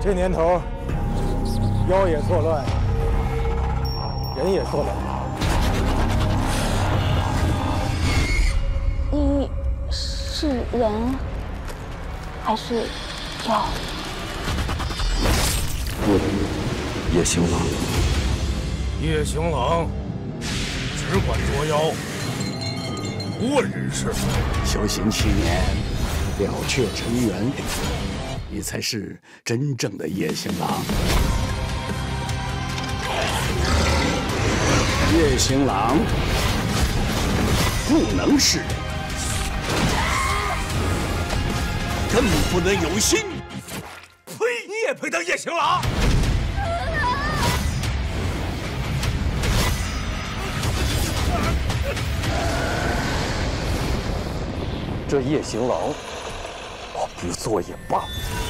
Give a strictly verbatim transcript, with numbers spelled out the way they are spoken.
这年头，妖也作乱，人也作乱。 你是人还是妖？ 我，叶行郎。 叶行郎只管捉妖，不问人事。 修行七年，了却尘缘，你才是真正的叶行郎。叶行郎不能是人，更不能有心。 呸！你也配当叶行郎？ 这叶行郎，我不做也罢。